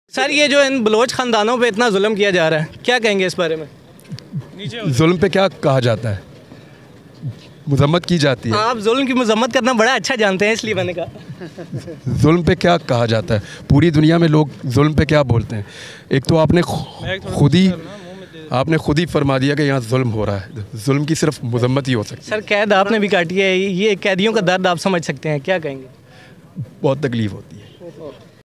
Sir ये जो इन Bloch ख़ानदानों पे इतना जुल्म किया जा रहा है, क्या कहेंगे इस बारे में? जुल्म पे क्या कहा जाता है, मजम्मत की जाती है। आप जुल्म की मजम्मत करना बड़ा अच्छा जानते हैं, इसलिए मैंने कहा। जुल्म पे क्या कहा जाता है, पूरी दुनिया में लोग जुल्म पे क्या बोलते हैं। एक तो आपने खुद ही फरमा दिया कि यहाँ जुल्म हो रहा है। जुल्म की सिर्फ मजम्मत ही हो सकती है। सर कैद आपने भी काटी है, ये कैदियों का दर्द आप समझ सकते हैं, क्या कहेंगे? बहुत तकलीफ़ होती है।